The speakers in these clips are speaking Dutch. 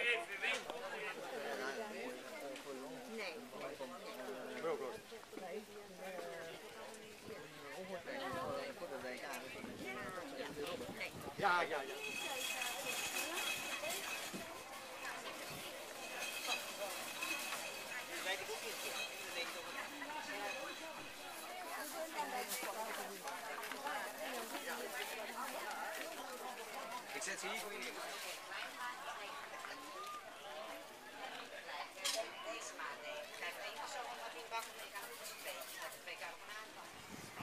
Nee. Ja, ja, ja. Ik zet ze hier voor je. Deze maand, nee. Ik krijg één persoon wat niet bakken, ik ga het twee. Twee carbonade bakken.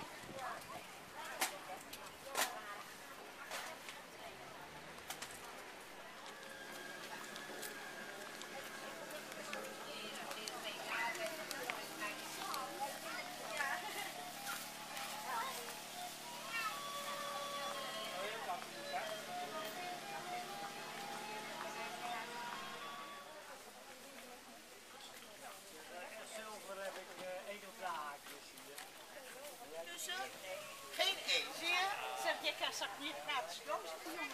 Zilver heb ik edeldraadjes hier. Tussen? Geen één, zie je? Zeg, jij krijgt niet gratis roos.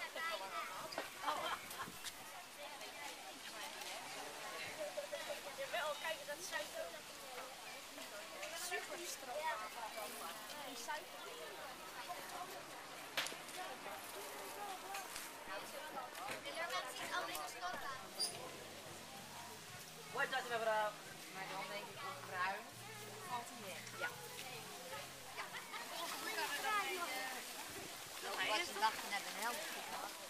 Jawel, kijk, dat suiker. Super stroop. Die suiker. Wat dat we hebben? Maar dan denk ik op bruin. Valt hij weg? Ja. Dat was een dag net een helft.